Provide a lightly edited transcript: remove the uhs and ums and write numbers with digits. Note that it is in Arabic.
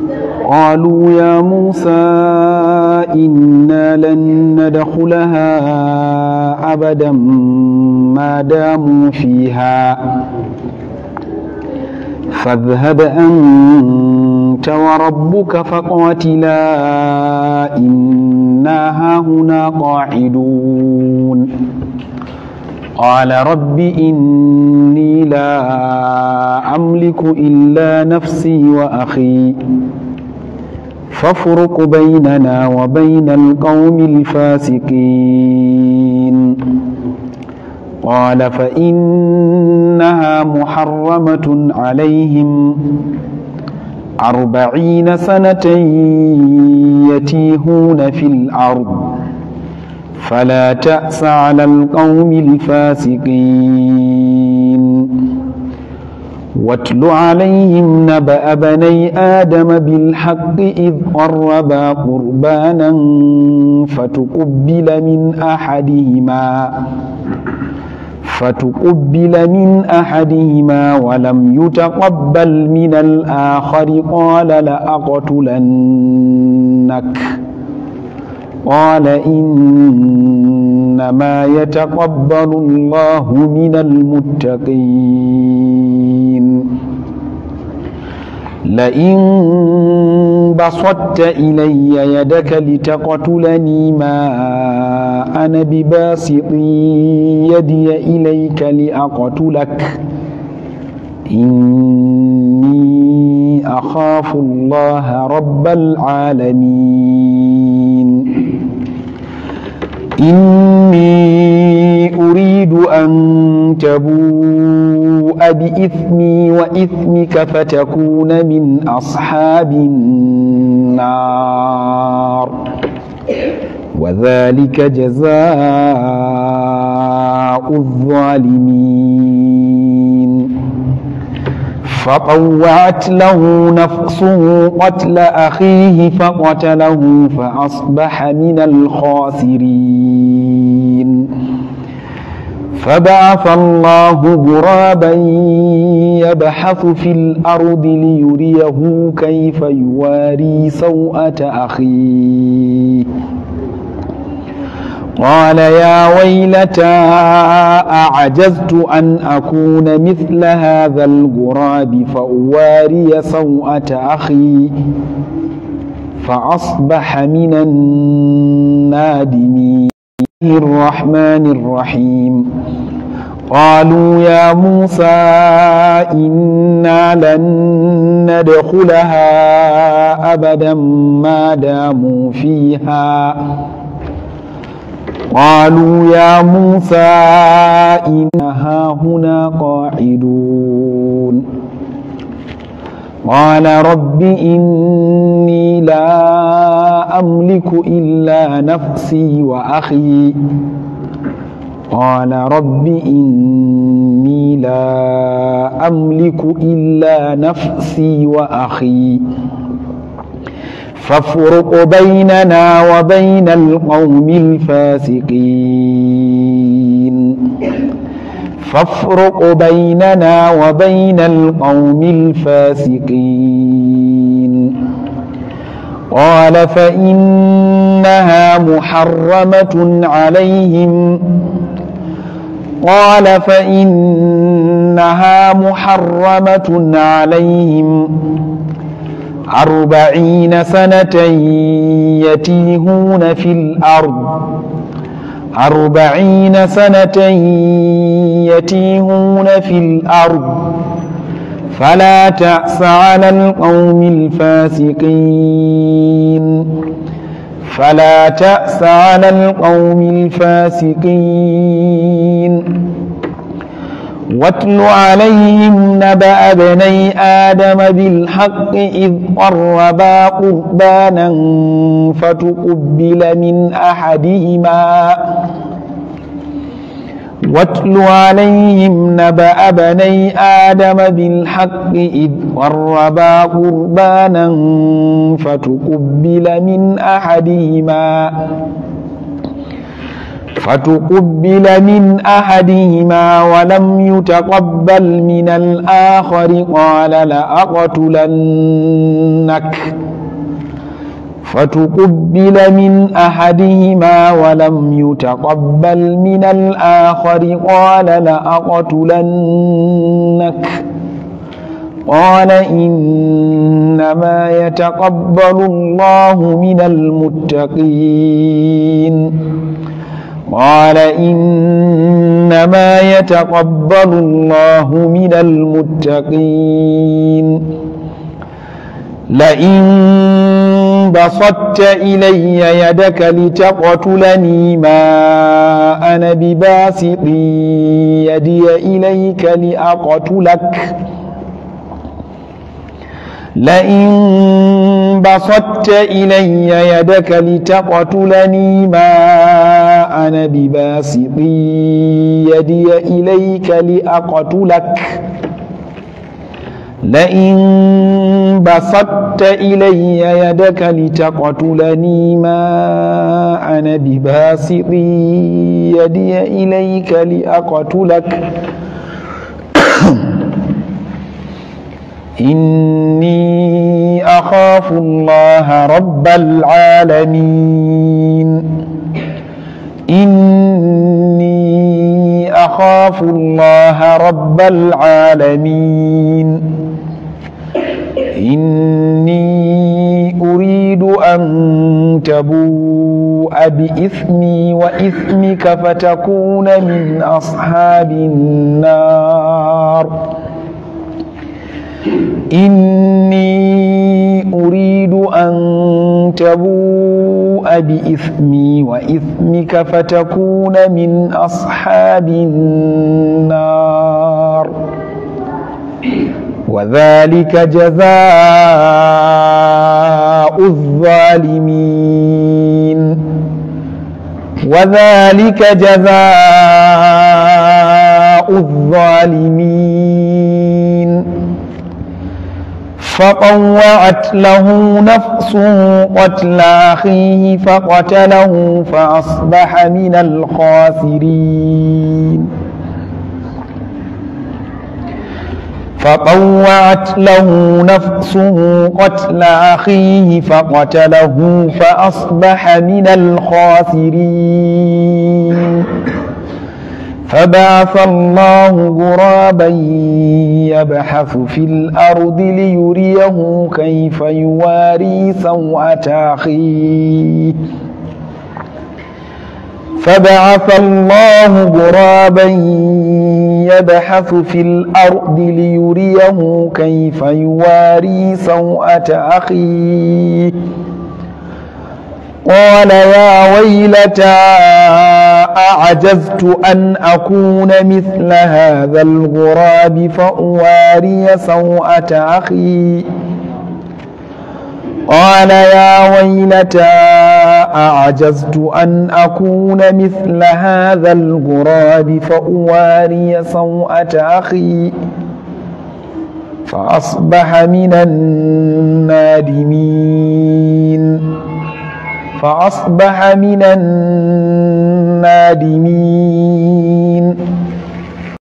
قالوا يا موسى إنا لن ندخلها أبدا ما داموا فيها فاذهب أنت وربك فقاتلا إنا هاهنا قاعدون قال رب إني لا أملك إلا نفسي وأخي فافرق بيننا وبين القوم الفاسقين قال فإنها محرمة عليهم 40 سنة يتيهون في الأرض فلا تأس على القوم الفاسقين واتل عليهم نبأ بني آدم بالحق إذ قربا قربانا فتقبل من أحدهما ولم يتقبل من الآخر قال لأقتلنك قال إنما يتقبل الله من المتقين لئن بسطت إلي يدك لتقتلني ما أنا بباسط يدي إليك لأقتلك إني أخاف الله رب العالمين إني أريد أن تبوء بإثمي وإثمك فتكون من أصحاب النار وذلك جزاء الظالمين فطوعت له نفسه قتل أخيه فقتله فأصبح من الخاسرين فبعث الله غرابا يبحث في الأرض ليريه كيف يواري سوءة أخيه قال يا ويلتى أعجزت أن أكون مثل هذا الغراب فأواري سوءة أخي فأصبح من النادمين الرحمن الرحيم قالوا يا موسى إنا لن ندخلها أبدا ما داموا فيها قالوا يا موسى إنها هنا قاعدون قال رب إني لا أملك إلا نفسي وأخي قال رب إني لا أملك إلا نفسي وأخي فافرق بيننا وبين القوم الفاسقين فافرق بيننا وبين القوم الفاسقين قال فإنها محرمة عليهم 40 سنة يتيهون في الأرض 40 سنة يتيهون في الأرض فلا تأس على القوم الفاسقين فلا تأس على القوم الفاسقين واتل عليهم نبأ بني آدم بالحق إذ قربا قربانا فتقبل من أحدهما واتل عليهم نبأ بني آدم بالحق إذ قربا قربانا فتقبل من أحدهما فتقبل من أحدهما ولم يتقبل من الآخر قال لأقتلنك فتقبل من أحدهما ولم يتقبل من الآخر قال لأقتلنك قال إنما يتقبل الله من المتقين قال إنما يتقبل الله من المتقين لئن بسطت إلي يدك لتقتلني ما أنا بباسط يدي إليك لأقتلك لئن بسطت إلي يدك لتقتلني ما أنا بباسط يدي إليك لأقتلك لئن بسطت إلي يدك لتقتلني ما أنا بباسط يدي إليك لأقتلك إني أخاف الله رب العالمين إني أخاف الله رب العالمين إني أريد أن تبوء بإثمي وإثمك فتكون من أصحاب النار إني أريد أن تبوء بإثمي وإثمك فتكون من أصحاب النار وذلك جزاء الظالمين وذلك جزاء الظالمين فطوعت له نفسه قتل أخيه فقتله فأصبح من الخاسرين فطوعت له نفسه قتل أخيه فقتله فأصبح من الخاسرين فبعث الله غرابا يبحث في الأرض ليريه كيف يواري سوءة أخيه فبعث الله غرابا يبحث في الأرض ليريه كيف يواري سوءة أخيه قال يا ويلتى أعجزت أن أكون مثل هذا الغراب فأواري سوءة أخي قال يا ويلتى أعجزت أن أكون مثل هذا الغراب فأواري سوءة أخي فأصبح من النادمين فأصبح من النادمين